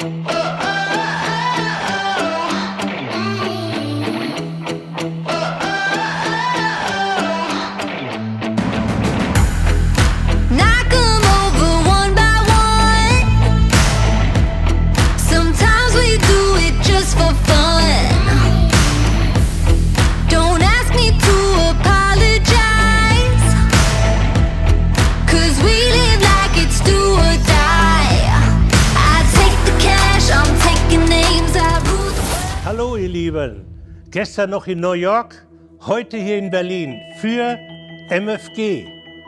Hallo ihr Lieben, gestern noch in New York, heute hier in Berlin für MFG.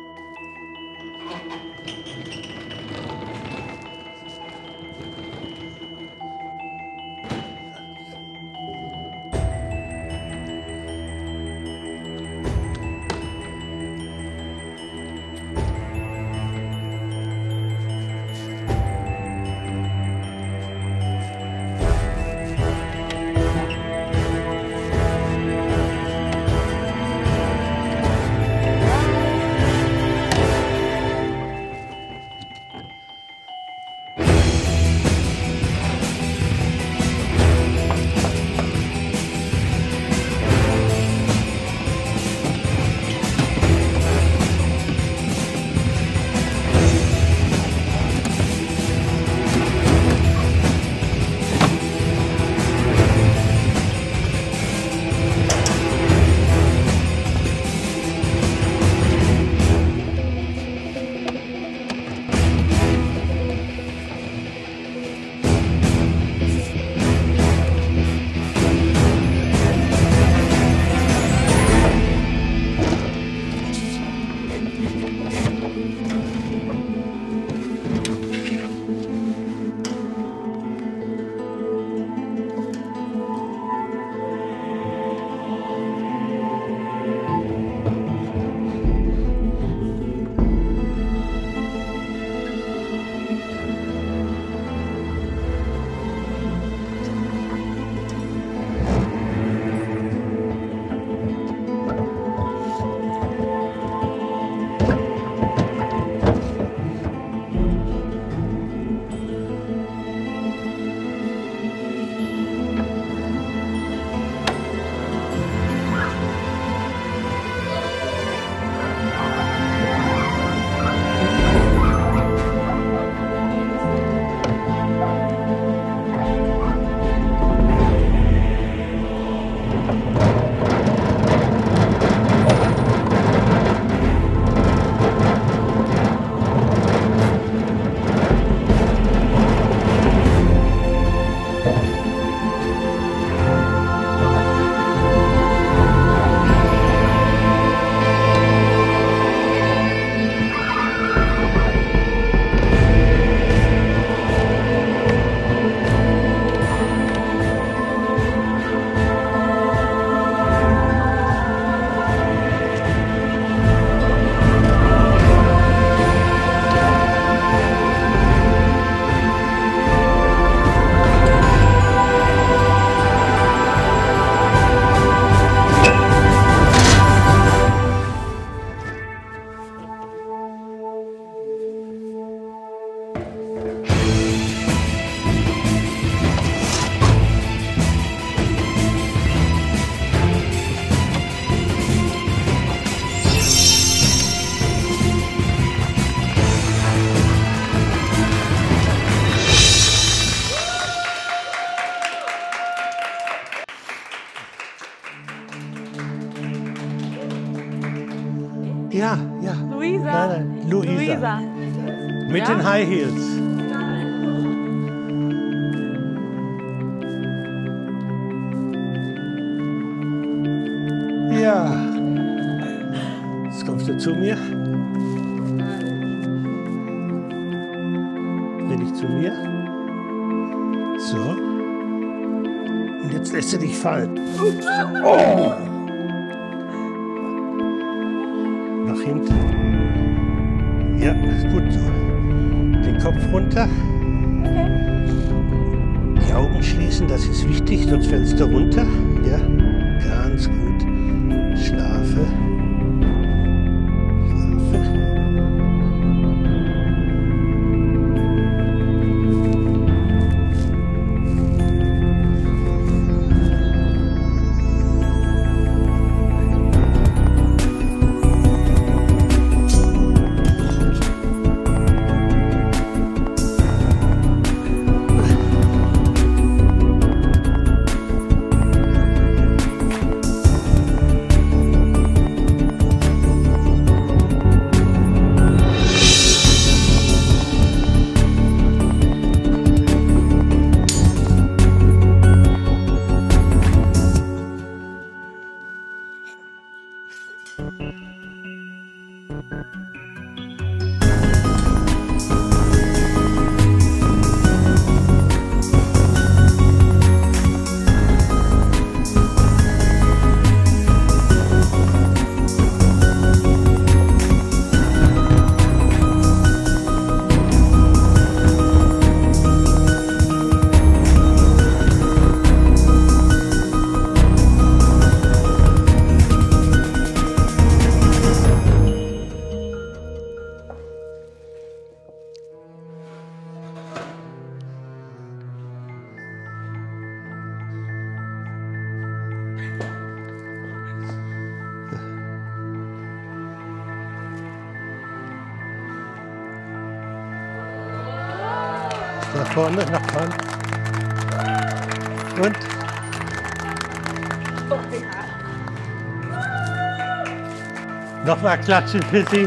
Ja, ja. Luisa. Nein, Luisa. Mit Ja? den High Heels. Ja. Jetzt kommst du zu mir. Dreh dich zu mir. So. Und jetzt lässt du dich fallen. Oh. Nach hinten. Ja, gut so. Den Kopf runter. Die Augen schließen, das ist wichtig, sonst fällst du runter. Ja, ganz gut. Schlafe. Schlafe. nach vorne, nach vorne. Und? Nochmal klatschen für Sie.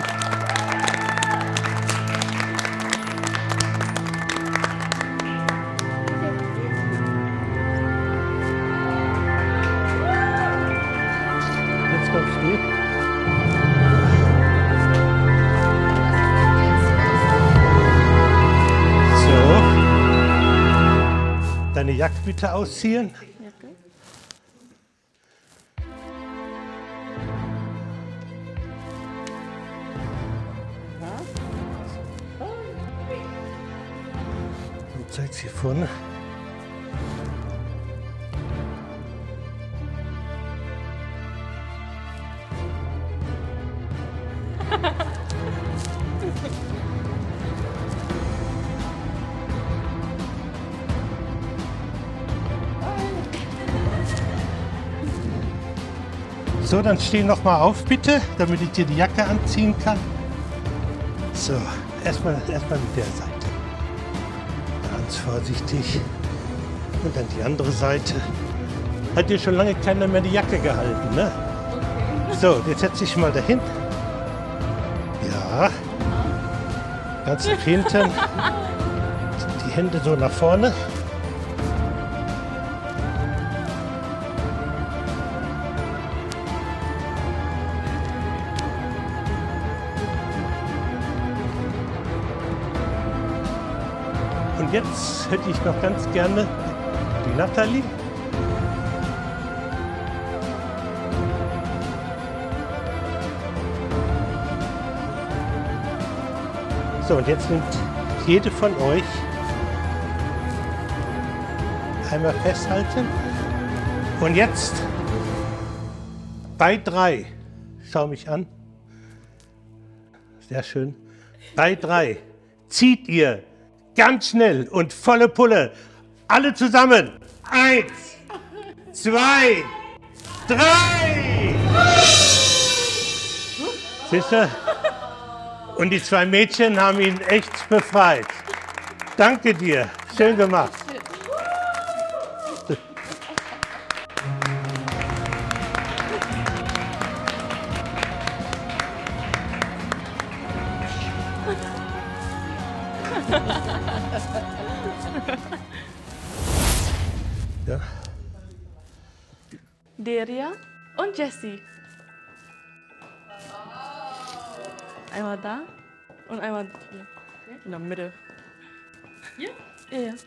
Jetzt kommst du. So. Deine Jacke bitte ausziehen. Und zeig's hier vorne. So, dann steh noch mal auf, bitte, damit ich dir die Jacke anziehen kann. So, erstmal mit der Seite. Ganz vorsichtig. Und dann die andere Seite. Hat dir schon lange keiner mehr die Jacke gehalten, ne? Okay. So, jetzt setz dich mal dahin. Ja. Ganz nach hinten. Die Hände so nach vorne. Und jetzt hätte ich noch ganz gerne die Nathalie. So, und jetzt nimmt jede von euch einmal festhalten. Und jetzt bei 3. Schau mich an. Sehr schön. Bei 3 zieht ihr ganz schnell und volle Pulle. Alle zusammen. 1, 2, 3. Siehst du? Und die 2 Mädchen haben ihn echt befreit. Danke dir. Schön gemacht. Ja. Deria und Jessie. Einmal da und einmal hier. In der Mitte. Hier? Ja, ja.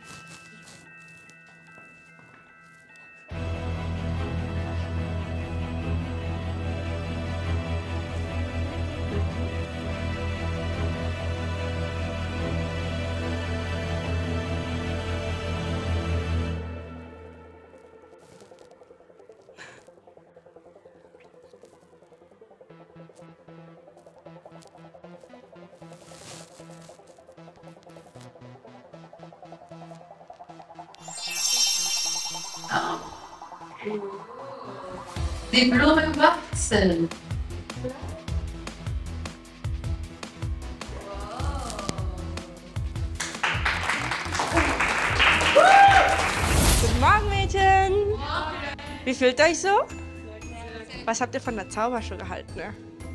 Die Blumen wachsen. Guten Morgen, Mädchen. Wie fühlt ihr euch so? Was habt ihr von der Zaubershow gehalten? Ne?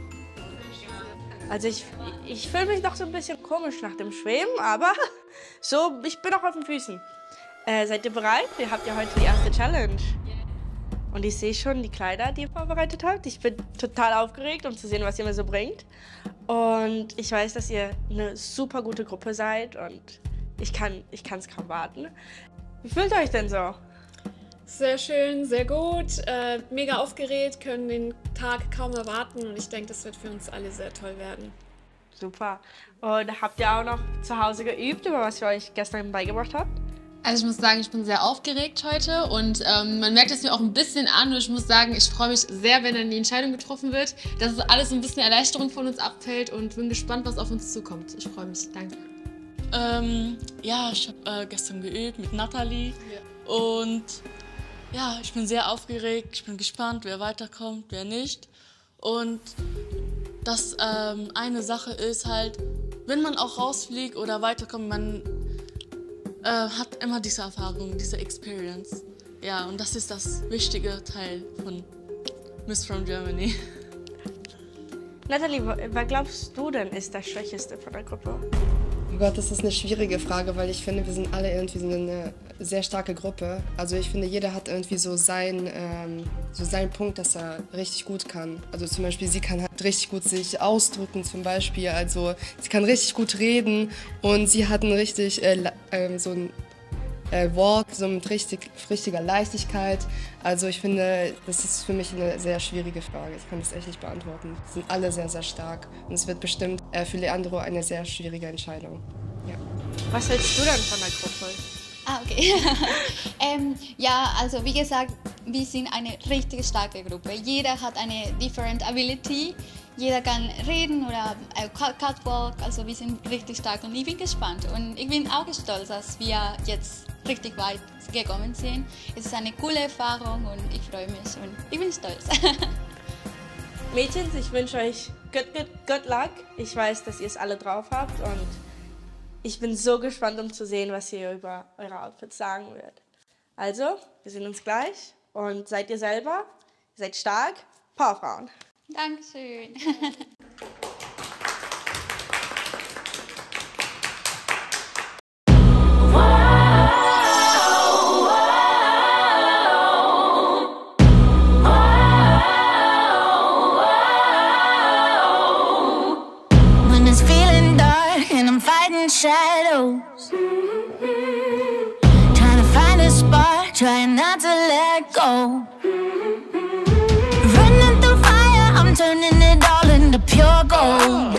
Also ich fühle mich noch so ein bisschen komisch nach dem Schweben, aber so, ich bin auch auf den Füßen. Seid ihr bereit? Ihr habt ja heute die erste Challenge. Und ich sehe schon die Kleider, die ihr vorbereitet habt. Ich bin total aufgeregt, um zu sehen, was ihr mir so bringt. Und ich weiß, dass ihr eine super gute Gruppe seid und ich kann es kaum warten. Wie fühlt ihr euch denn so? Sehr schön, sehr gut. Mega aufgeregt, können den Tag kaum erwarten und ich denke, das wird für uns alle sehr toll werden. Super. Und habt ihr auch noch zu Hause geübt, über was wir euch gestern beigebracht habt? Also ich muss sagen, ich bin sehr aufgeregt heute und man merkt es mir auch ein bisschen an und ich muss sagen, ich freue mich sehr, wenn dann die Entscheidung getroffen wird, dass es alles ein bisschen Erleichterung von uns abfällt und bin gespannt, was auf uns zukommt. Ich freue mich. Danke. Ja, ich habe gestern geübt mit Nathalie und ja, ich bin sehr aufgeregt. Ich bin gespannt, wer weiterkommt, wer nicht. Und das eine Sache ist halt, wenn man auch rausfliegt oder weiterkommt, man hat immer diese Erfahrung, diese Experience. Ja, und das ist das wichtige Teil von Miss from Germany. Natalie, wer glaubst du denn ist der Schwächste von der Gruppe? Oh Gott, das ist eine schwierige Frage, weil ich finde, wir sind alle irgendwie so eine sehr starke Gruppe. Also ich finde, jeder hat irgendwie so seinen Punkt, dass er richtig gut kann. Also zum Beispiel, sie kann halt richtig gut sich ausdrücken zum Beispiel. Also sie kann richtig gut reden und sie hat ein richtig so ein Walk, so mit richtiger Leichtigkeit. Also ich finde, das ist für mich eine sehr schwierige Frage. Ich kann das echt nicht beantworten. Sie sind alle sehr, sehr stark. Und es wird bestimmt für Leandro eine sehr schwierige Entscheidung. Ja. Was hältst du denn von der Gruppe? Okay. Ja, also wie gesagt, wir sind eine richtig starke Gruppe. Jeder hat eine different ability. Jeder kann reden oder Catwalk. Also wir sind richtig stark und ich bin gespannt. Und ich bin auch stolz, dass wir jetzt richtig weit gekommen sind. Es ist eine coole Erfahrung und ich freue mich und ich bin stolz. Mädchen, ich wünsche euch good luck. Ich weiß, dass ihr es alle drauf habt und ich bin so gespannt, um zu sehen, was ihr über eure Outfits sagen werdet. Also, wir sehen uns gleich und seid ihr selber, ihr seid stark, Powerfrauen. Dankeschön. Shadows, trying to find a spark, trying not to let go. Running through fire, I'm turning it all into pure gold.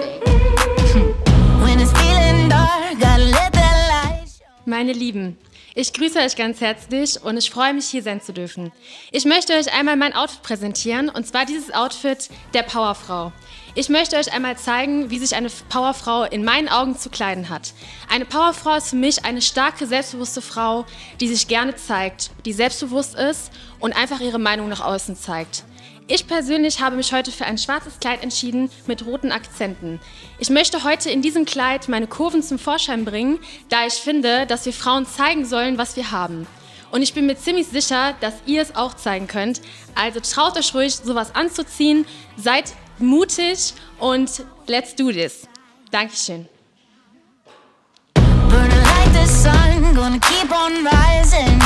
When it's feeling dark, gotta let that light show. Meine Lieben, ich grüße euch ganz herzlich und ich freue mich, hier sein zu dürfen. Ich möchte euch einmal mein Outfit präsentieren, und zwar dieses Outfit der Powerfrau. Ich möchte euch einmal zeigen, wie sich eine Powerfrau in meinen Augen zu kleiden hat. Eine Powerfrau ist für mich eine starke, selbstbewusste Frau, die sich gerne zeigt, die selbstbewusst ist und einfach ihre Meinung nach außen zeigt. Ich persönlich habe mich heute für ein schwarzes Kleid entschieden mit roten Akzenten. Ich möchte heute in diesem Kleid meine Kurven zum Vorschein bringen, da ich finde, dass wir Frauen zeigen sollen, was wir haben. Und ich bin mir ziemlich sicher, dass ihr es auch zeigen könnt. Also traut euch ruhig, sowas anzuziehen, seid mutig und let's do this. Dankeschön. Burning like the sun, gonna keep on rising.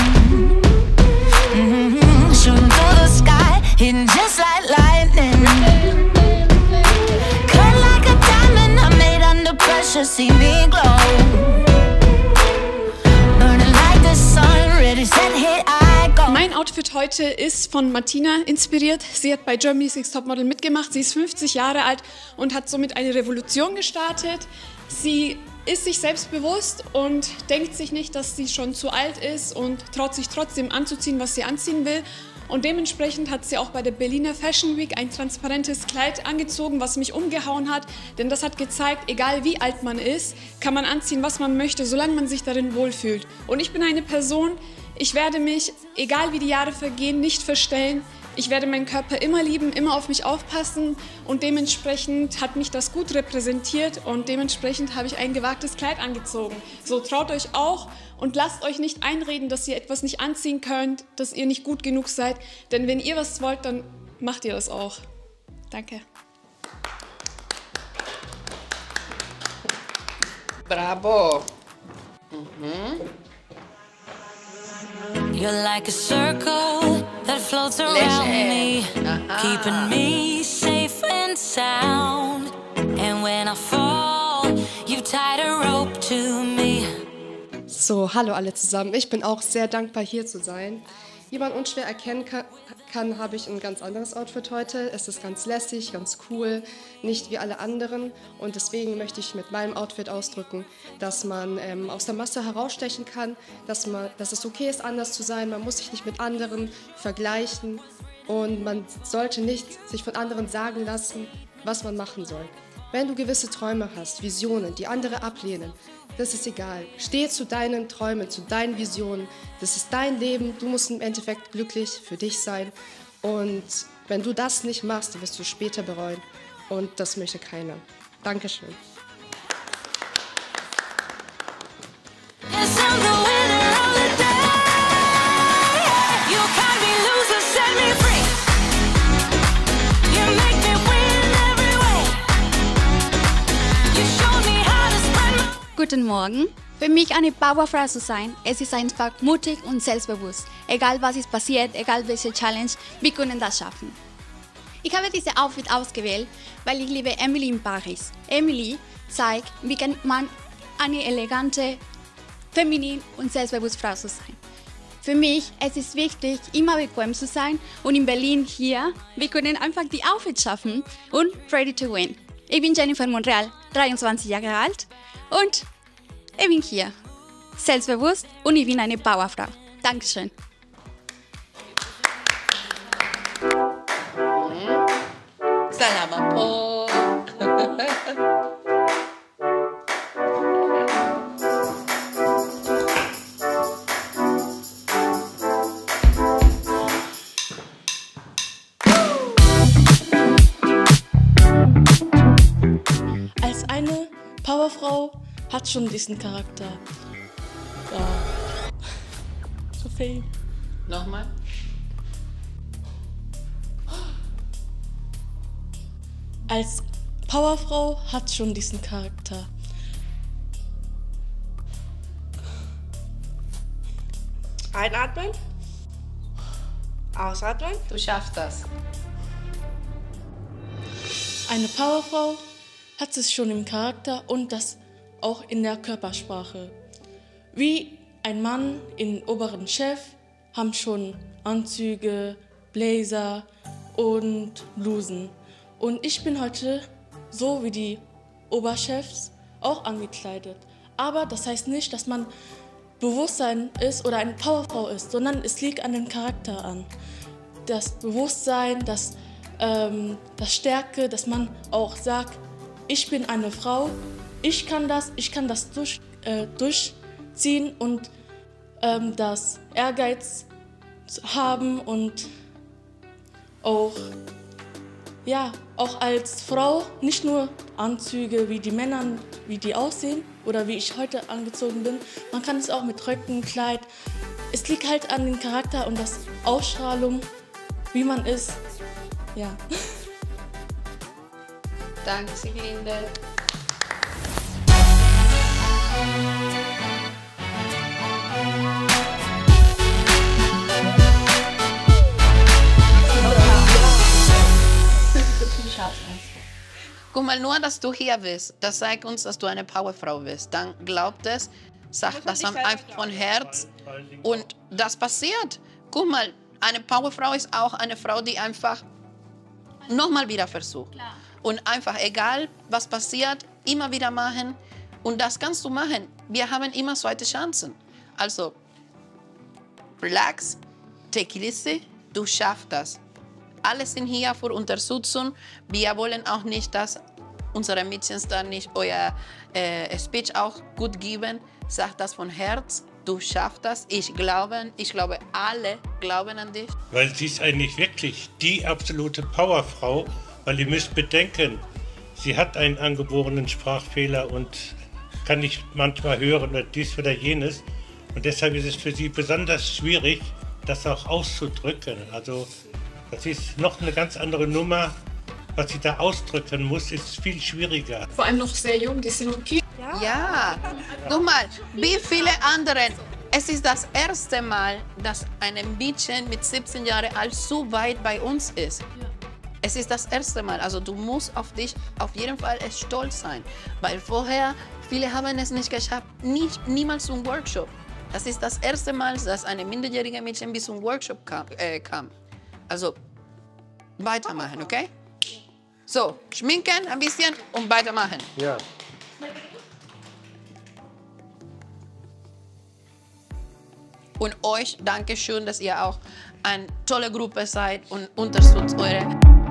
Shooting through the sky, hitting just like lightning. Cut like a diamond, I'm made under pressure, see me glow. Burning like the sun, ready, set, hit, I go. Mein Outfit heute ist von Martina inspiriert. Sie hat bei Germany's Next Topmodel mitgemacht. Sie ist 50 Jahre alt und hat somit eine Revolution gestartet. Sie ist sich selbstbewusst und denkt sich nicht, dass sie schon zu alt ist und traut sich trotzdem anzuziehen, was sie anziehen will. Und dementsprechend hat sie auch bei der Berliner Fashion Week ein transparentes Kleid angezogen, was mich umgehauen hat. Denn das hat gezeigt, egal wie alt man ist, kann man anziehen, was man möchte, solange man sich darin wohlfühlt. Und ich bin eine Person, ich werde mich, egal wie die Jahre vergehen, nicht verstellen. Ich werde meinen Körper immer lieben, immer auf mich aufpassen und dementsprechend hat mich das gut repräsentiert und dementsprechend habe ich ein gewagtes Kleid angezogen. So, traut euch auch und lasst euch nicht einreden, dass ihr etwas nicht anziehen könnt, dass ihr nicht gut genug seid, denn wenn ihr was wollt, dann macht ihr das auch. Danke. Bravo. You're like a circle that floats around me, keeping me safe and sound. And when I fall, you tied a rope to me. So, hallo alle zusammen. Ich bin auch sehr dankbar, hier zu sein. Wie man unschwer erkennen kann, habe ich ein ganz anderes Outfit heute. Es ist ganz lässig, ganz cool, nicht wie alle anderen. Und deswegen möchte ich mit meinem Outfit ausdrücken, dass man aus der Masse herausstechen kann, dass es okay ist, anders zu sein. Man muss sich nicht mit anderen vergleichen und man sollte nicht sich von anderen sagen lassen, was man machen soll. Wenn du gewisse Träume hast, Visionen, die andere ablehnen, das ist egal. Steh zu deinen Träumen, zu deinen Visionen. Das ist dein Leben. Du musst im Endeffekt glücklich für dich sein. Und wenn du das nicht machst, dann wirst du später bereuen. Und das möchte keiner. Dankeschön. Yes, Guten Morgen. Für mich eine Powerfrau zu sein, es ist einfach mutig und selbstbewusst. Egal was ist passiert, egal welche Challenge, wir können das schaffen. Ich habe diese Outfit ausgewählt, weil ich liebe Emily in Paris. Emily zeigt, wie kann man eine elegante, feminin und selbstbewusste Frau zu sein. Für mich es ist wichtig, immer bequem zu sein und in Berlin hier, wir können einfach die Outfits schaffen und ready to win. Ich bin Jennifer Monreal, 23 Jahre alt und ich bin hier, selbstbewusst und ich bin eine Powerfrau. Dankeschön. Salamat po. Als eine Powerfrau hat schon diesen Charakter. Ja. Sophie. Nochmal. Als Powerfrau hat schon diesen Charakter. Einatmen. Ausatmen. Du schaffst das. Eine Powerfrau hat es schon im Charakter und das auch in der Körpersprache. Wie ein Mann in oberen Chef haben schon Anzüge, Blazer und Blusen. Und ich bin heute so wie die Oberchefs auch angekleidet. Aber das heißt nicht, dass man Bewusstsein ist oder eine Powerfrau ist, sondern es liegt an dem Charakter an. Das Bewusstsein, das Stärke, dass man auch sagt, ich bin eine Frau, ich kann das durchziehen und das Ehrgeiz haben und auch, ja, auch als Frau nicht nur Anzüge wie die Männer, wie die aussehen oder wie ich heute angezogen bin. Man kann es auch mit Röcken, Kleid. Es liegt halt an dem Charakter und das Ausstrahlung, wie man ist. Ja. Danke, Siglinde. Guck mal, nur, dass du hier bist, das zeigt uns, dass du eine Powerfrau bist. Dann glaubt es, sagt das einfach von Herz und das passiert. Guck mal, eine Powerfrau ist auch eine Frau, die einfach nochmal wieder versucht. Klar. Und einfach, egal was passiert, immer wieder machen. Und das kannst du machen. Wir haben immer zweite Chancen. Also, relax, take it easy, du schaffst das. Alle sind hier für Unterstützung. Wir wollen auch nicht, dass unsere Mädchen dann nicht euer Speech auch gut geben. Sagt das von Herz, du schaffst das. Ich glaube, alle glauben an dich. Weil sie ist eigentlich wirklich die absolute Powerfrau, weil ihr müsst bedenken, sie hat einen angeborenen Sprachfehler und kann nicht manchmal hören oder dies oder jenes. Und deshalb ist es für sie besonders schwierig, das auch auszudrücken. Also das ist noch eine ganz andere Nummer. Was sie da ausdrücken muss, ist viel schwieriger. Vor allem noch sehr jung, die sind okay. Ja, guck mal, wie viele andere. Es ist das erste Mal, dass ein Mädchen mit 17 Jahren alt so weit bei uns ist. Es ist das erste Mal, also du musst auf dich auf jeden Fall stolz sein. Weil vorher, viele haben es nicht geschafft, niemals zum Workshop. Das ist das erste Mal, dass eine minderjährige Mädchen bis zum Workshop kam. Also weitermachen, okay? So, schminken ein bisschen und weitermachen. Ja. Und euch danke schön, dass ihr auch eine tolle Gruppe seid und unterstützt eure.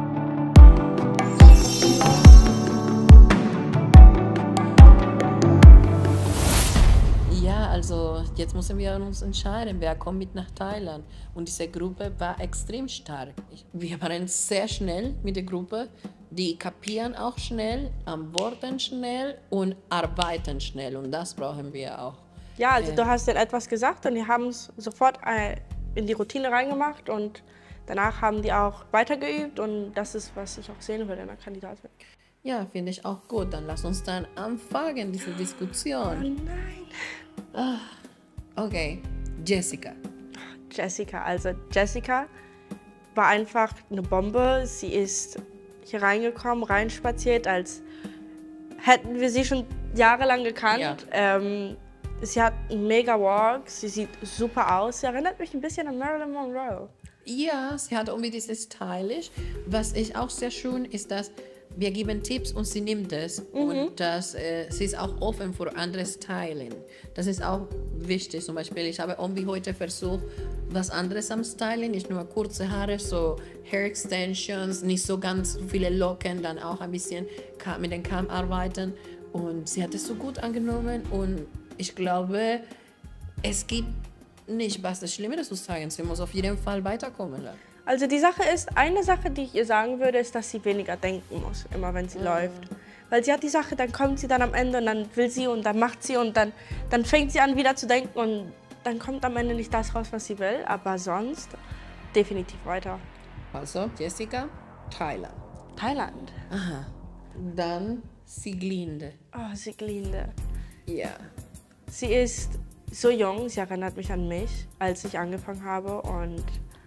Ja, also jetzt müssen wir uns entscheiden, wer kommt mit nach Thailand. Und diese Gruppe war extrem stark. Wir waren sehr schnell mit der Gruppe. Die kapieren auch schnell, antworten schnell und arbeiten schnell. Und das brauchen wir auch. Ja, also du hast denen etwas gesagt und die haben es sofort in die Routine reingemacht und danach haben die auch weitergeübt und das ist, was ich auch sehen würde in der Kandidatin. Ja, finde ich auch gut. Dann lass uns dann anfangen, diese Diskussion. Oh nein. Okay, Jessica. Also Jessica war einfach eine Bombe. Sie ist hier reingekommen, reinspaziert, als hätten wir sie schon jahrelang gekannt. Ja. Sie hat einen mega Walk, sie sieht super aus. Sie erinnert mich ein bisschen an Marilyn Monroe. Ja, sie hat irgendwie dieses Stylisch. Was ich auch sehr schön ist, dass wir geben Tipps und sie nimmt es. Und dass, sie ist auch offen für anderes Styling. Das ist auch wichtig. Zum Beispiel, ich habe irgendwie heute versucht, was anderes am Styling. Nicht nur kurze Haare, so Hair Extensions, nicht so ganz viele Locken, dann auch ein bisschen mit den Kamm arbeiten. Und sie hat es so gut angenommen. Und ich glaube, es gibt nicht was das Schlimmeres zu sagen. Sie muss auf jeden Fall weiterkommen. Also die Sache ist, eine Sache, die ich ihr sagen würde, ist, dass sie weniger denken muss, immer wenn sie läuft. Weil sie hat die Sache, dann kommt sie dann am Ende und dann will sie und dann macht sie und dann fängt sie an wieder zu denken und dann kommt am Ende nicht das raus, was sie will. Aber sonst definitiv weiter. Also, Jessica, Thailand. Thailand. Aha. Dann Sieglinde. Oh, Sieglinde. Ja. Sie ist so jung, sie erinnert mich an mich, als ich angefangen habe und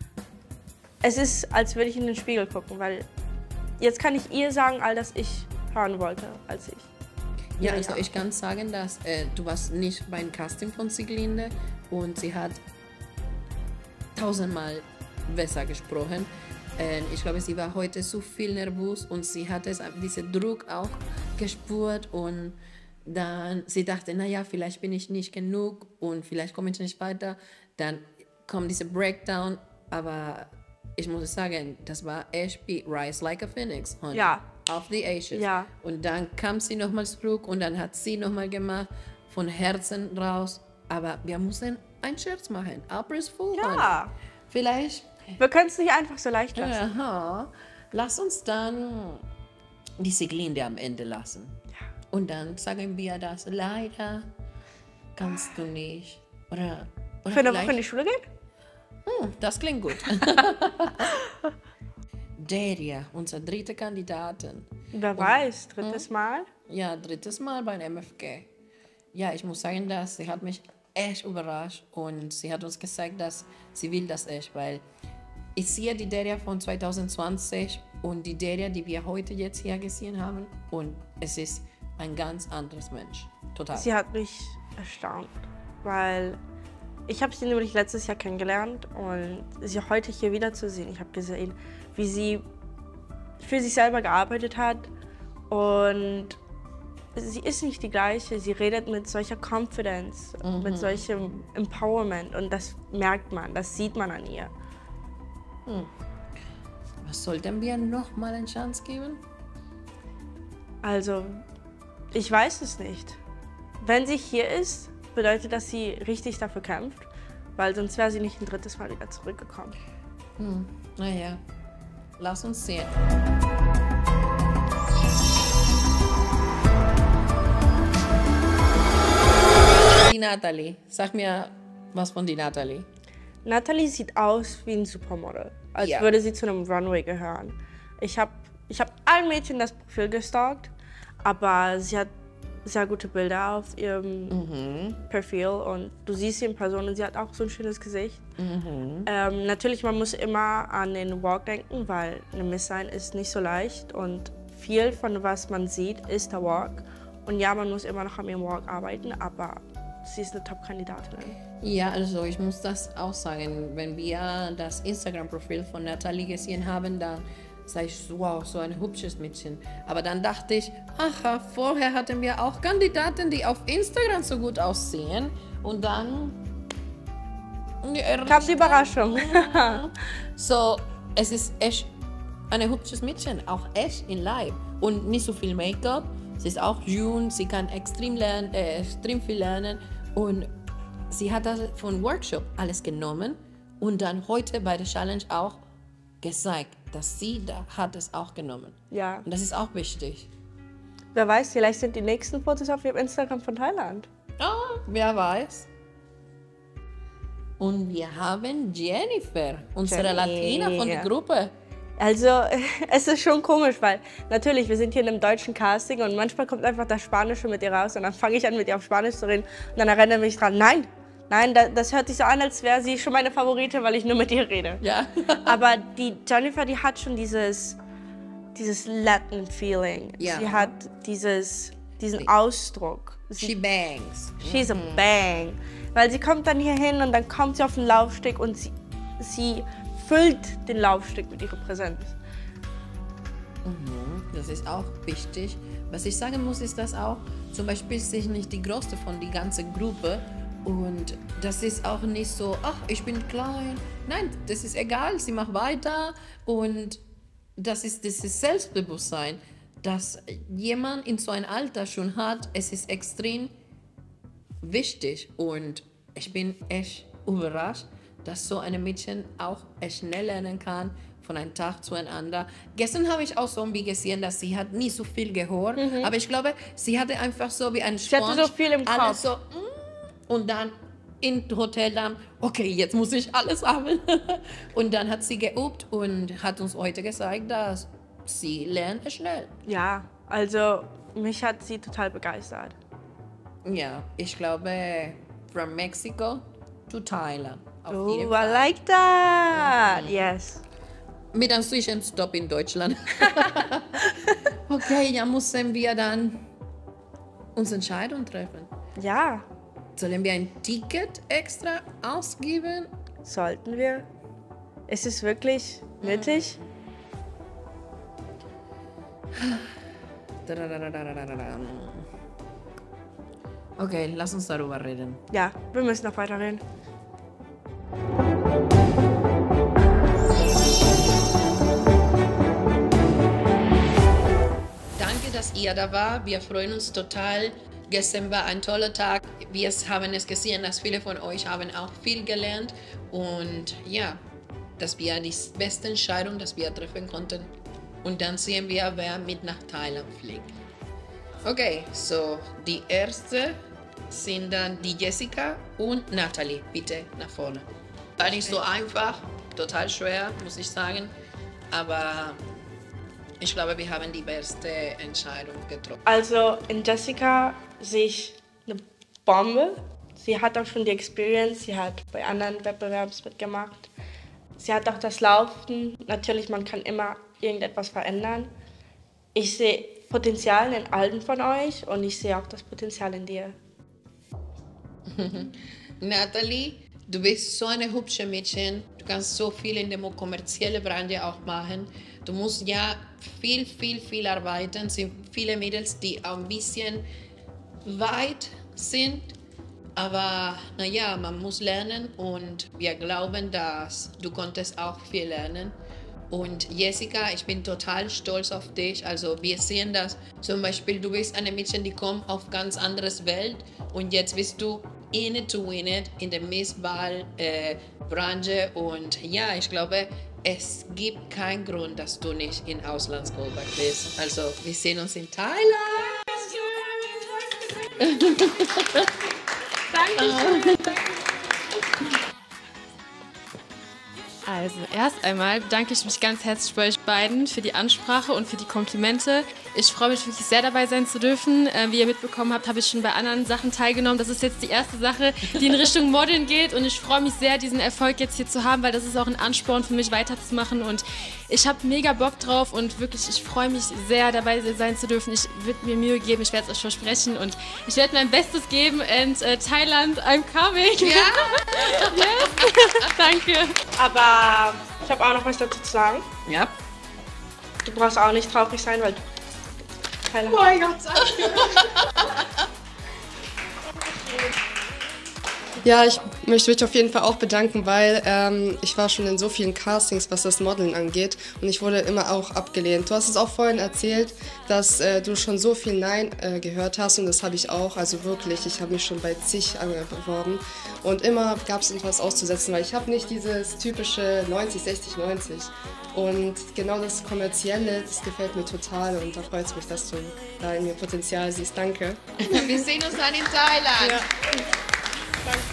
es ist, als würde ich in den Spiegel gucken, weil jetzt kann ich ihr sagen, all das ich hören wollte, als ich. Ja, also ich kann sagen, dass du warst nicht beim Casting von Sieglinde und sie hat 1000-mal besser gesprochen. Ich glaube, sie war heute so viel nervös und sie hat diesen Druck auch gespürt und dann sie dachte, naja, vielleicht bin ich nicht genug und vielleicht komme ich nicht weiter. Dann kommt dieser Breakdown, aber ich muss sagen, das war echt wie Rise Like a Phoenix. Honey. Ja. Auf the Ashes. Ja. Und dann kam sie nochmal zurück und dann hat sie nochmal gemacht, von Herzen raus. Aber wir müssen einen Scherz machen. April Fool. Ja. Honey. Vielleicht. Wir können es nicht einfach so leicht lassen. Aha. Lass uns dann die Sieglinde am Ende lassen. Ja. Und dann sagen wir das. Leider kannst du nicht. Oder für eine Woche in die Schule gehen? Das klingt gut. Deria, unsere dritte Kandidatin. Wer weiß, drittes Mal? Ja, drittes Mal beim MFG. Ja, ich muss sagen, dass sie hat mich echt überrascht und sie hat uns gesagt, dass sie will das echt, weil ich sehe die Deria von 2020 und die Deria, die wir heute jetzt hier gesehen haben und es ist ein ganz anderes Mensch. Total. Sie hat mich erstaunt, weil ich habe sie nämlich letztes Jahr kennengelernt und sie heute hier wiederzusehen. Ich habe gesehen, wie sie für sich selber gearbeitet hat und sie ist nicht die gleiche. Sie redet mit solcher Confidence, mit solchem Empowerment und das merkt man, das sieht man an ihr. Was sollten wir noch mal eine Chance geben? Also, ich weiß es nicht. Wenn sie hier ist, bedeutet, dass sie richtig dafür kämpft, weil sonst wäre sie nicht ein drittes Mal wieder zurückgekommen. Naja, lass uns sehen. Die Natalie. Sag mir was von die Natalie. Natalie sieht aus wie ein Supermodel, als würde sie zu einem Runway gehören. Ich hab allen Mädchen das Profil gestalkt, aber sie hat sehr gute Bilder auf ihrem Profil und du siehst sie in Person und sie hat auch so ein schönes Gesicht. Natürlich, man muss immer an den Walk denken, weil eine Miss sein ist nicht so leicht und viel von was man sieht ist der Walk. Und ja, man muss immer noch an ihrem Walk arbeiten, aber sie ist eine Top-Kandidatin. Ja, also ich muss das auch sagen, wenn wir das Instagram-Profil von Natalie gesehen haben, dann sag ich, wow, so ein hübsches Mädchen. Aber dann dachte ich, aha, vorher hatten wir auch Kandidaten, die auf Instagram so gut aussehen. Und dann kam die Überraschung. So, es ist echt ein hübsches Mädchen, auch echt in live. Und nicht so viel Make-up. Sie ist auch jung, sie kann extrem viel lernen. Und sie hat das von Workshop alles genommen und dann heute bei der Challenge auch gezeigt, dass sie da hat es auch genommen. Ja. Und das ist auch wichtig. Wer weiß, vielleicht sind die nächsten Fotos auf ihrem Instagram von Thailand. Ah, wer weiß. Und wir haben Jennifer, unsere Latina von der Gruppe. Also, es ist schon komisch, weil natürlich, wir sind hier in einem deutschen Casting und manchmal kommt einfach das Spanische mit ihr raus und dann fange ich an, mit ihr auf Spanisch zu reden und dann erinnere mich dran, nein, das hört sich so an, als wäre sie schon meine Favorite, weil ich nur mit ihr rede. Ja. Aber die Jennifer, die hat schon dieses Latin-Feeling. Ja. Sie hat diesen Ausdruck. She bangs. She's a bang. Weil sie kommt dann hier hin und dann kommt sie auf den Laufsteg und sie füllt den Laufsteg mit ihrer Präsenz. Das ist auch wichtig. Was ich sagen muss, ist, dass auch zum Beispiel ist sie nicht die größte von der ganzen Gruppe und das ist auch nicht so, ach, ich bin klein. Nein, das ist egal, sie macht weiter und das ist Selbstbewusstsein, das jemand in so einem Alter schon hat. Es ist extrem wichtig und ich bin echt überrascht, dass so ein Mädchen auch schnell lernen kann, von einem Tag zu einem anderen. Gestern habe ich auch so ein bisschen gesehen, dass sie hat nie so viel gehört, aber ich glaube, sie hatte einfach so wie ein Sponge. Sie hatte so viel im Kopf. Alles so, und dann im Hotel dann, okay, jetzt muss ich alles haben. Und dann hat sie geübt und hat uns heute gesagt, dass sie lernt schnell. Ja, also mich hat sie total begeistert. Ja, ich glaube, from Mexico to Thailand. Oh, I like that. Yes. Mit einem Zwischenstopp in Deutschland. Okay, ja müssen wir dann unsere Entscheidung treffen. Ja. Sollen wir ein Ticket extra ausgeben? Sollten wir? Ist es wirklich nötig? Okay, lass uns darüber reden. Ja, wir müssen noch weiter reden. Danke, dass ihr da war. Wir freuen uns total. Gestern war ein toller Tag. Wir haben es gesehen, dass viele von euch haben auch viel gelernt. Und ja, dass wir die beste Entscheidung, dass wir treffen konnten. Und dann sehen wir, wer mit nach Thailand fliegt. Okay, so die erste sind dann die Jessica und Natalie. Bitte nach vorne. War nicht so einfach, total schwer, muss ich sagen. Aber ich glaube, wir haben die beste Entscheidung getroffen. Also in Jessica sehe ich eine Bombe. Sie hat auch schon die Experience, sie hat bei anderen Wettbewerben mitgemacht. Sie hat auch das Laufen. Natürlich, man kann immer irgendetwas verändern. Ich sehe Potenzial in allen von euch und ich sehe auch das Potenzial in dir. Natalie, du bist so eine hübsche Mädchen. Du kannst so viel in der kommerziellen Branche auch machen. Du musst ja viel arbeiten. Es sind viele Mädels, die auch ein bisschen weit sind. Aber naja, man muss lernen und wir glauben, dass du konntest auch viel lernen. Und Jessica, ich bin total stolz auf dich. Also wir sehen das zum Beispiel, du bist eine Mädchen, die kommt auf ganz anderes Welt und jetzt bist du in it to win it in der Missball-Branche. Und ja, ich glaube, es gibt keinen Grund, dass du nicht in Auslandsgoldberg bist. Also wir sehen uns in Thailand. Danke. Also erst einmal bedanke ich mich ganz herzlich bei euch beiden für die Ansprache und für die Komplimente. Ich freue mich wirklich sehr, dabei sein zu dürfen. Wie ihr mitbekommen habt, habe ich schon bei anderen Sachen teilgenommen. Das ist jetzt die erste Sache, die in Richtung Modeln geht. Und ich freue mich sehr, diesen Erfolg jetzt hier zu haben, weil das ist auch ein Ansporn für mich, weiterzumachen. Und ich habe mega Bock drauf und wirklich, ich freue mich sehr, dabei sein zu dürfen. Ich würde mir Mühe geben, ich werde es euch versprechen. Und ich werde mein Bestes geben. And Thailand, I'm coming. Ja? Yes. Danke. Aber ich habe auch noch was dazu zu sagen. Ja. Du brauchst auch nicht traurig sein, weil du Thailand. Oh mein Gott, danke. Ja, ich möchte mich auf jeden Fall auch bedanken, weil ich war schon in so vielen Castings, was das Modeln angeht, und ich wurde immer auch abgelehnt. Du hast es auch vorhin erzählt, dass du schon so viel Nein gehört hast, und das habe ich auch, also wirklich, ich habe mich schon bei zig beworben und immer gab es etwas auszusetzen, weil ich habe nicht dieses typische 90, 60, 90. Und genau das Kommerzielle, das gefällt mir total, und da freut es mich, dass du da in mir Potenzial siehst. Danke. Wir sehen uns dann in Thailand. Ja. Danke.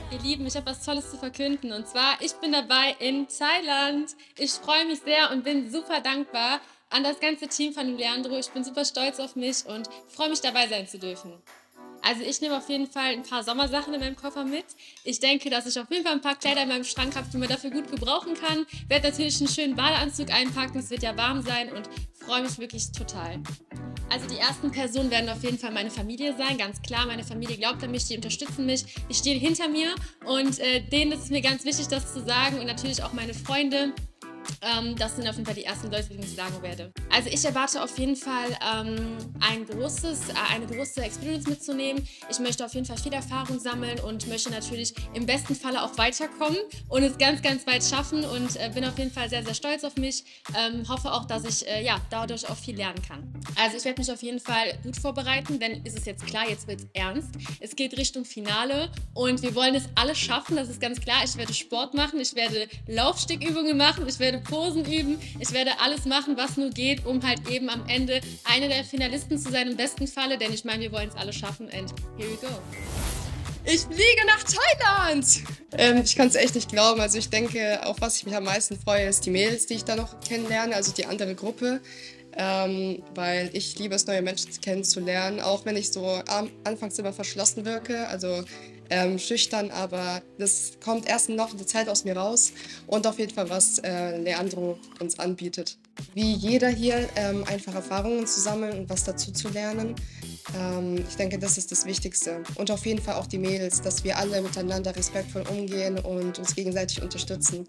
Ihr Lieben, ich habe was Tolles zu verkünden. Und zwar, ich bin dabei in Thailand. Ich freue mich sehr und bin super dankbar an das ganze Team von Leandro. Ich bin super stolz auf mich und freue mich, dabei sein zu dürfen. Also ich nehme auf jeden Fall ein paar Sommersachen in meinem Koffer mit. Ich denke, dass ich auf jeden Fall ein paar Kleider in meinem Schrank habe, die man dafür gut gebrauchen kann. Werde natürlich einen schönen Badeanzug einpacken, es wird ja warm sein und freue mich wirklich total. Also die ersten Personen werden auf jeden Fall meine Familie sein, ganz klar. Meine Familie glaubt an mich, die unterstützen mich, die stehen hinter mir und denen ist es mir ganz wichtig, das zu sagen und natürlich auch meine Freunde. Das sind auf jeden Fall die ersten Leute, die ich sagen werde. Also ich erwarte auf jeden Fall eine große Experience mitzunehmen. Ich möchte auf jeden Fall viel Erfahrung sammeln und möchte natürlich im besten Falle auch weiterkommen und es ganz, ganz weit schaffen und bin auf jeden Fall sehr, sehr stolz auf mich. Hoffe auch, dass ich dadurch auch viel lernen kann. Also ich werde mich auf jeden Fall gut vorbereiten, denn ist es jetzt klar, jetzt wird es ernst. Es geht Richtung Finale und wir wollen es alle schaffen, das ist ganz klar. Ich werde Sport machen, ich werde Laufstückübungen machen, ich werde Posen üben, ich werde alles machen, was nur geht, um halt eben am Ende eine der Finalisten zu sein, im besten Falle, denn ich meine, wir wollen es alle schaffen and here we go. Ich fliege nach Thailand! Ich kann es echt nicht glauben. Also ich denke, auf was ich mich am meisten freue, ist die Mädels, die ich da noch kennenlerne, also die andere Gruppe. Weil ich liebe es, neue Menschen kennenzulernen, auch wenn ich so anfangs immer verschlossen wirke, also schüchtern, aber das kommt erst im Laufe der Zeit aus mir raus und auf jeden Fall, was Leandro uns anbietet. Wie jeder hier einfach Erfahrungen zu sammeln und was dazu zu lernen. Ich denke, das ist das Wichtigste. Und auf jeden Fall auch die Mädels, dass wir alle miteinander respektvoll umgehen und uns gegenseitig unterstützen.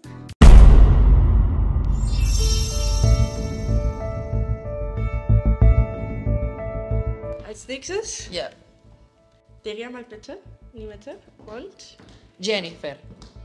Als nächstes? Ja. Deria mal bitte in die Mitte. Und? Jennifer.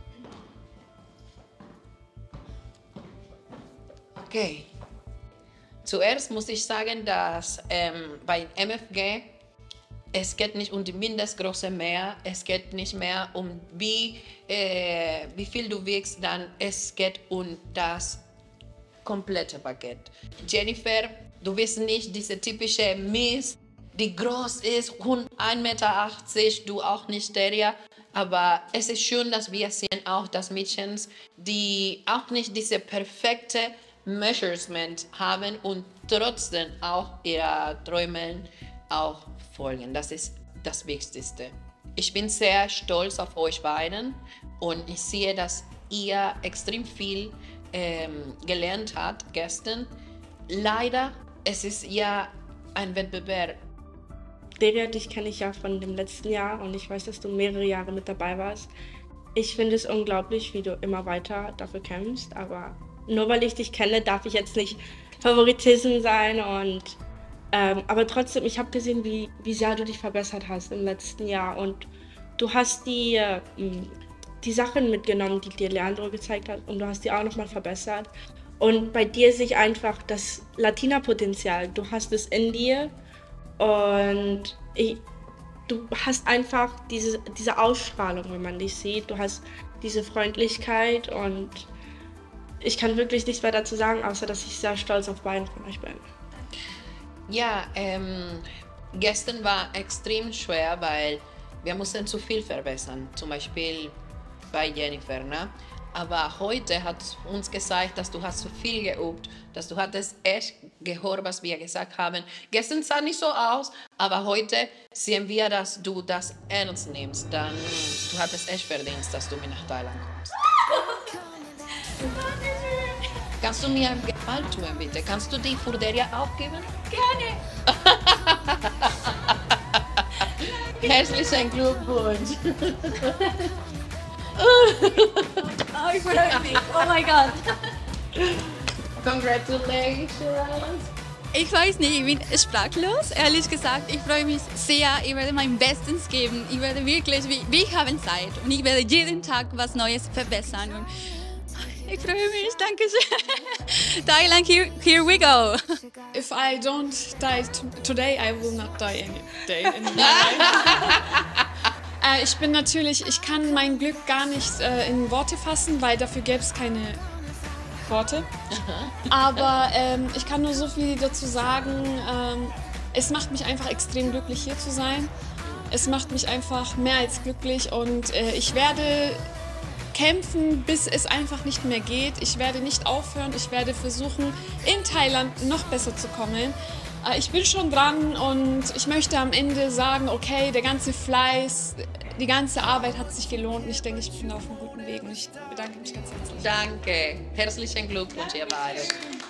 Okay. Zuerst muss ich sagen, dass bei MFG es geht nicht um die Mindestgröße mehr, es geht nicht mehr um wie viel du wiegst, dann es geht um das komplette Paket. Jennifer, du bist nicht diese typische Miss, die groß ist, 1,80 Meter, du auch nicht, Deria. Aber es ist schön, dass wir sehen auch, dass Mädchen, die auch nicht diese perfekte Measurement haben und trotzdem auch ihre Träume auch folgen. Das ist das Wichtigste. Ich bin sehr stolz auf euch beiden und ich sehe, dass ihr extrem viel gelernt habt gestern. Leider, es ist ja ein Wettbewerb. Deria, dich kenne ich ja von dem letzten Jahr und ich weiß, dass du mehrere Jahre mit dabei warst. Ich finde es unglaublich, wie du immer weiter dafür kämpfst, aber nur weil ich dich kenne, darf ich jetzt nicht Favoritism sein und aber trotzdem, ich habe gesehen, wie sehr du dich verbessert hast im letzten Jahr und du hast die Sachen mitgenommen, die dir Leandro gezeigt hat und du hast die auch nochmal verbessert und bei dir sehe ich einfach das Latina-Potenzial, du hast es in dir. Und du hast einfach diese Ausstrahlung, wenn man dich sieht. Du hast diese Freundlichkeit und ich kann wirklich nichts mehr dazu sagen, außer dass ich sehr stolz auf beiden von euch bin. Ja, gestern war extrem schwer, weil wir mussten zu viel verbessern. Zum Beispiel bei Jennifer, ne? Aber heute hat uns gesagt, dass du hast zu viel geübt, dass du hattest echt gehört, was wir gesagt haben. Gestern sah nicht so aus, aber heute sehen wir, dass du das ernst nimmst. Dann du hattest echt verdient, dass du mit nach Thailand kommst. Kannst du mir einen Gefallen tun, bitte? Kannst du die für Deria aufgeben? Gerne! Herzlichen Glückwunsch! Oh, ich freue mich. Oh mein Gott. Congratulations! Ich weiß nicht, ich bin sprachlos, ehrlich gesagt. Ich freue mich sehr, ich werde mein Bestes geben. Ich werde wirklich, wir haben Zeit und ich werde jeden Tag was Neues verbessern. Und ich freue mich, danke schön. Thailand, here we go. If I don't die today, I will not die any day in my life. Ich kann mein Glück gar nicht in Worte fassen, weil dafür gäbe es keine Worte. Aber ich kann nur so viel dazu sagen. Es macht mich einfach extrem glücklich, hier zu sein. Es macht mich einfach mehr als glücklich und ich werde kämpfen, bis es einfach nicht mehr geht. Ich werde nicht aufhören. Ich werde versuchen, in Thailand noch besser zu kommen. Ich bin schon dran und ich möchte am Ende sagen, okay, der ganze Fleiß, die ganze Arbeit hat sich gelohnt. Und ich denke, ich bin auf einem guten Weg und ich bedanke mich ganz herzlich. Danke. Herzlichen Glückwunsch, ihr beide.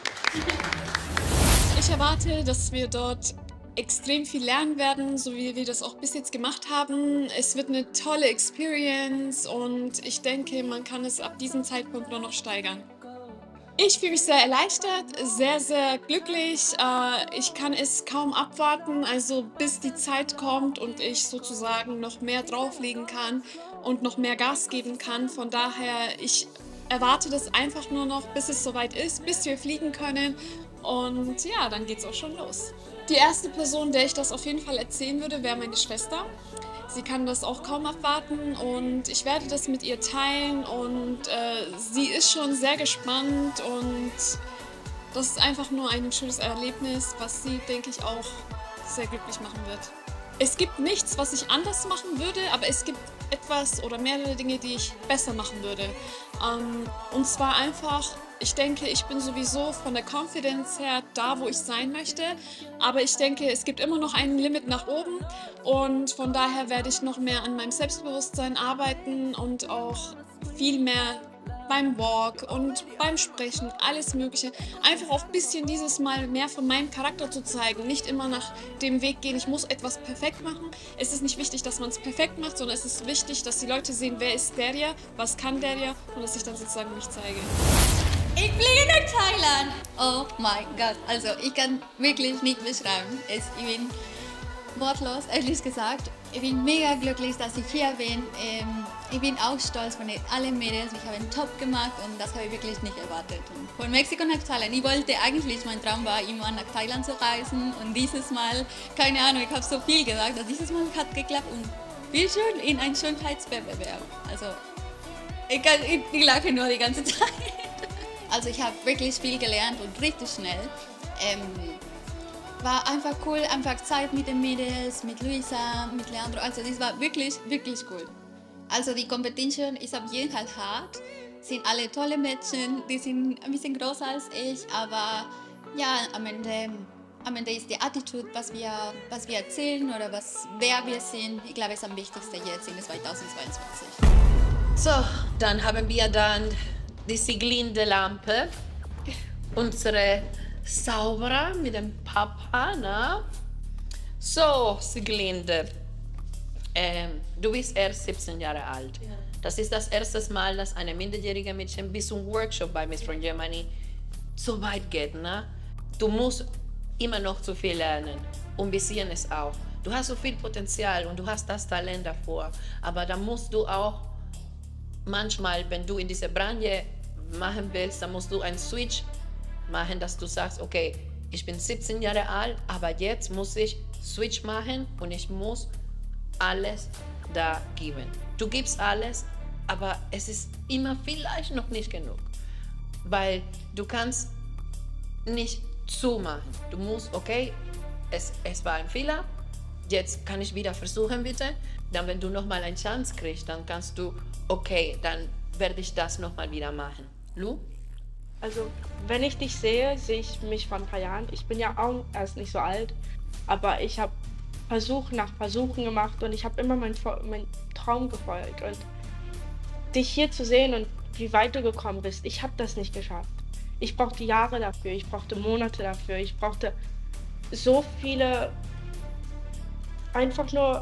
Ich erwarte, dass wir dort extrem viel lernen werden, so wie wir das auch bis jetzt gemacht haben. Es wird eine tolle Experience und ich denke, man kann es ab diesem Zeitpunkt nur noch steigern. Ich fühle mich sehr erleichtert, sehr, sehr glücklich. Ich kann es kaum abwarten, also bis die Zeit kommt und ich sozusagen noch mehr drauflegen kann und noch mehr Gas geben kann. Von daher, ich erwarte das einfach nur noch, bis es soweit ist, bis wir fliegen können. Und ja, dann geht's auch schon los. Die erste Person, der ich das auf jeden Fall erzählen würde, wäre meine Schwester. Sie kann das auch kaum abwarten und ich werde das mit ihr teilen und sie ist schon sehr gespannt und das ist einfach nur ein schönes Erlebnis, was sie, denke ich, auch sehr glücklich machen wird. Es gibt nichts, was ich anders machen würde, aber es gibt etwas oder mehrere Dinge, die ich besser machen würde. Und zwar einfach, ich denke, ich bin sowieso von der Confidence her da, wo ich sein möchte. Aber ich denke, es gibt immer noch ein Limit nach oben. Und von daher werde ich noch mehr an meinem Selbstbewusstsein arbeiten und auch viel mehr beim Walk und beim Sprechen, alles Mögliche. Einfach auch ein bisschen dieses Mal mehr von meinem Charakter zu zeigen. Nicht immer nach dem Weg gehen, ich muss etwas perfekt machen. Es ist nicht wichtig, dass man es perfekt macht, sondern es ist wichtig, dass die Leute sehen, wer ist Derya, was kann Derya und dass ich dann sozusagen mich zeige. Ich fliege nach Thailand! Oh mein Gott, also ich kann wirklich nicht beschreiben. Ich bin wortlos, ehrlich gesagt. Ich bin mega glücklich, dass ich hier bin. Ich bin auch stolz von allen Mädels. Ich habe einen Top gemacht und das habe ich wirklich nicht erwartet. Und von Mexiko nach Thailand. Ich wollte eigentlich, mein Traum war, immer nach Thailand zu reisen. Und dieses Mal, keine Ahnung, ich habe so viel gesagt, dass dieses Mal hat geklappt. Und wie schön in einem Schönheitswettbewerb. Also, ich lache nur die ganze Zeit. Also ich habe wirklich viel gelernt und richtig schnell. War einfach cool, einfach Zeit mit den Mädels, mit Luisa, mit Leandro. Also das war wirklich, wirklich cool. Also die Competition ist auf jeden Fall hart. Sind alle tolle Mädchen, die sind ein bisschen größer als ich, aber ja, am Ende ist die Attitude, was wir erzählen oder wer wir sind. Ich glaube, ist am wichtigsten jetzt in 2022. So, dann haben wir dann die Sieglinde Lampe, unsere Zauberer mit dem Papa, ne? So, Sieglinde, du bist erst 17 Jahre alt. Ja. Das ist das erste Mal, dass eine minderjährige Mädchen bis zum Workshop bei Miss from Germany so weit geht, ne? Du musst immer noch zu viel lernen und wir sehen es auch. Du hast so viel Potenzial und du hast das Talent davor, aber da musst du auch manchmal, wenn du in dieser Branche machen willst, dann musst du einen Switch machen, dass du sagst, okay, ich bin 17 Jahre alt, aber jetzt muss ich Switch machen und ich muss alles da geben. Du gibst alles, aber es ist immer vielleicht noch nicht genug, weil du kannst nicht zumachen. Du musst, okay, es war ein Fehler, jetzt kann ich wieder versuchen, bitte. Dann, wenn du nochmal eine Chance kriegst, dann kannst du, okay, dann werde ich das nochmal wieder machen. Lu? Also, wenn ich dich sehe, sehe ich mich vor ein paar Jahren. Ich bin ja auch erst nicht so alt, aber ich habe Versuch nach Versuchen gemacht und ich habe immer meinen Traum gefolgt. Und dich hier zu sehen und wie weit du gekommen bist, ich habe das nicht geschafft. Ich brauchte Jahre dafür, ich brauchte Monate dafür, ich brauchte so viele einfach nur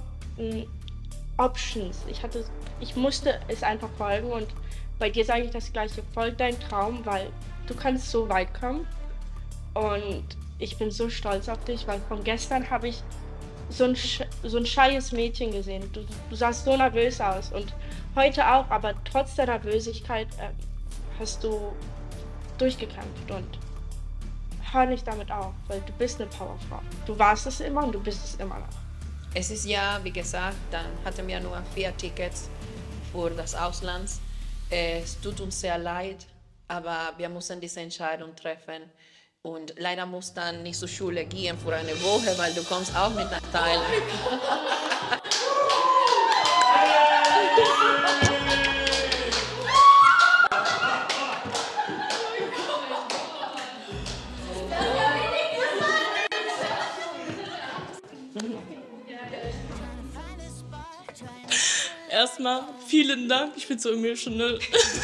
Options. Ich musste es einfach folgen und bei dir sage ich das Gleiche, folg deinem Traum, weil du kannst so weit kommen und ich bin so stolz auf dich, weil von gestern habe ich so ein scheies Mädchen gesehen. Du sahst so nervös aus und heute auch, aber trotz der Nervösigkeit hast du durchgekämpft und hör nicht damit auf, weil du bist eine Powerfrau. Du warst es immer und du bist es immer noch. Es ist ja, wie gesagt, dann hatten wir nur 4 Tickets für das Ausland. Es tut uns sehr leid, aber wir mussten diese Entscheidung treffen. Und leider muss dann nicht zur Schule gehen für eine Woche, weil du kommst auch mit nach Thailand. erstmal vielen Dank. Ich bin so emotional.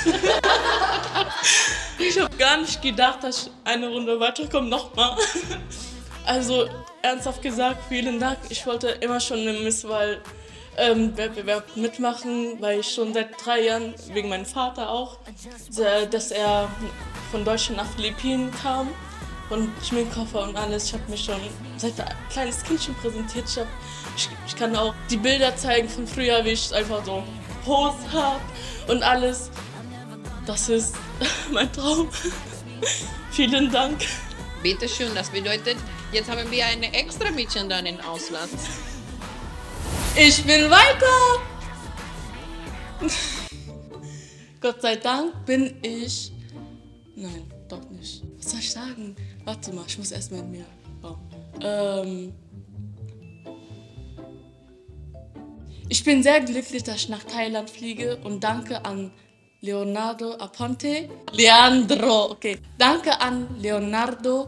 Ich habe gar nicht gedacht, dass ich eine Runde weiterkomme. Nochmal. Also ernsthaft gesagt, vielen Dank. Ich wollte immer schon einen Misswahl-Wettbewerb mitmachen, weil ich schon seit 3 Jahren, wegen meinem Vater auch, dass er von Deutschland nach Philippinen kam und Schminkkoffer und alles. Ich habe mich schon seit ein kleines Kind schon präsentiert. Ich kann auch die Bilder zeigen von früher, wie ich einfach so Pose habe und alles. Das ist mein Traum. Vielen Dank. Bitte schön, das bedeutet, jetzt haben wir eine extra Mädchen dann im Ausland. Ich bin weiter! Gott sei Dank bin ich... Nein, doch nicht. Was soll ich sagen? Warte mal, ich muss erstmal in mir... Oh. Ich bin sehr glücklich, dass ich nach Thailand fliege und danke an Leonardo Aponte. Okay. Danke an Leonardo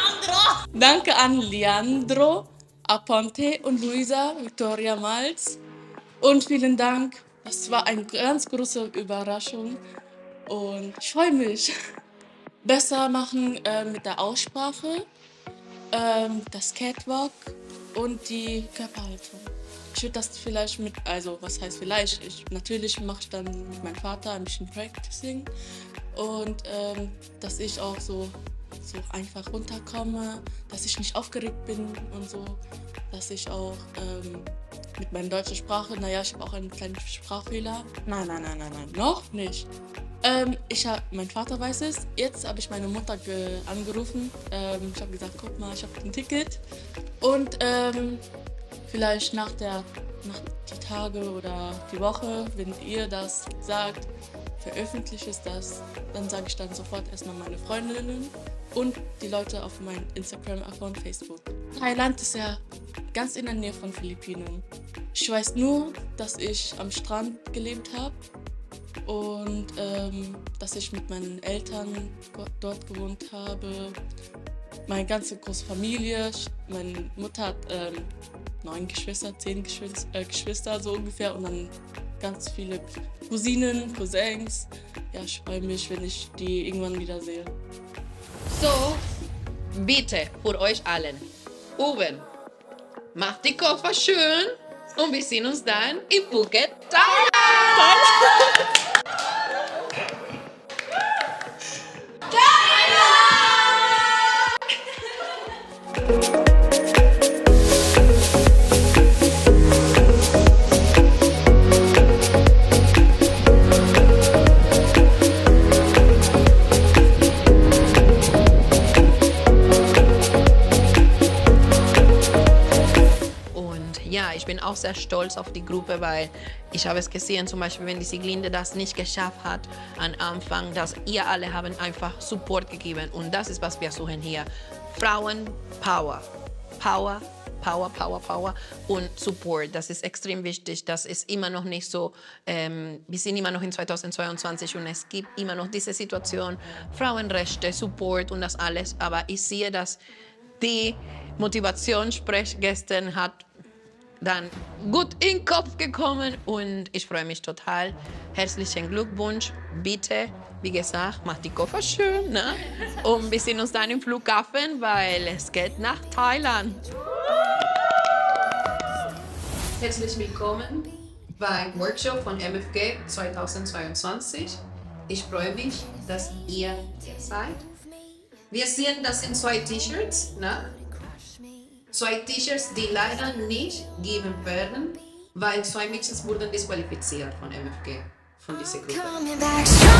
Aponte und Luisa Victoria Malz. Und vielen Dank. Das war eine ganz große Überraschung. Und ich freue mich. Besser machen mit der Aussprache, das Catwalk und die Körperhaltung. Ich würde das vielleicht was heißt vielleicht? Natürlich mache ich dann mit meinem Vater ein bisschen Practicing und dass ich auch so einfach runterkomme, dass ich nicht aufgeregt bin und so, dass ich auch mit meiner deutschen Sprache, ich habe auch einen kleinen Sprachfehler. Nein, noch nicht. Mein Vater weiß es. Jetzt habe ich meine Mutter angerufen. Ich habe gesagt, guck mal, ich habe ein Ticket und vielleicht nach die Tage oder die Woche, wenn ihr das sagt, veröffentlicht ist das, dann sage ich dann sofort erstmal meine Freundinnen und die Leute auf meinem Instagram-Account, Facebook. Thailand ist ja ganz in der Nähe von Philippinen. Ich weiß nur, dass ich am Strand gelebt habe und dass ich mit meinen Eltern dort gewohnt habe. Meine ganze große Familie, meine Mutter hat 9 Geschwister, 10 Geschwister so ungefähr und dann ganz viele Cousinen, Cousins. Ja, ich freue mich, wenn ich die irgendwann wiedersehe. So, bitte für euch allen. Oben, macht die Koffer schön und wir sehen uns dann in Phuket, Thailand! Ich bin auch sehr stolz auf die Gruppe, weil ich habe es gesehen, zum Beispiel, wenn die Sieglinde das nicht geschafft hat am Anfang, dass ihr alle haben einfach Support gegeben und das ist, was wir suchen hier. Frauen Power. Power, Power, Power, Power und Support. Das ist extrem wichtig. Das ist immer noch nicht so, wir sind immer noch in 2022 und es gibt immer noch diese Situation, Frauenrechte, Support und das alles, aber ich sehe, dass die Motivationssprech gestern hat dann gut in den Kopf gekommen und ich freue mich total. Herzlichen Glückwunsch. Bitte, wie gesagt, macht die Koffer schön, ne? Und wir sehen uns dann im Flughafen, weil es geht nach Thailand. Herzlich willkommen beim Workshop von MFG 2022. Ich freue mich, dass ihr hier seid. Wir sehen, das sind 2 T-Shirts, ne? 2 T-Shirts, die leider nicht geben werden, weil 2 Mädchen wurden disqualifiziert von MFG, von dieser Gruppe.